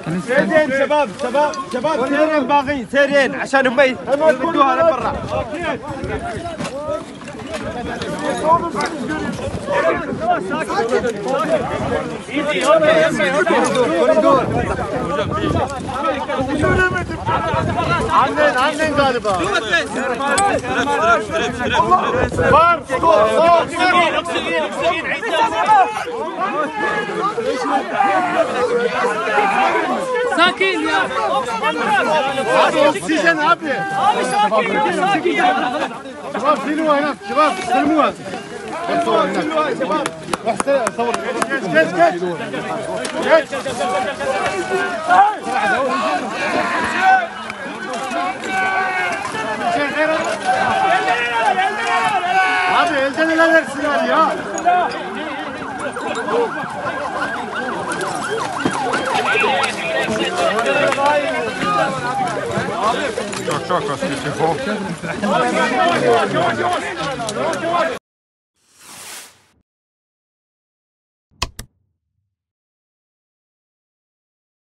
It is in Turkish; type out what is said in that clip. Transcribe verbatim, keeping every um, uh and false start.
سيرين شباب شباب شباب سيرين باغين سيرين عشان هم يمدوها لبرا. Annen annen galiba. Var. Oksijen oksijen oksijen. Sakin ya. Abi oksijen abi. Abi sakin ya, sakin ya. شباب شيلوا هناك شباب استلموها. صور هناك شباب. احسن صور. كيف كيف Abi elden ele versinler ya. Çok çok az bir şey.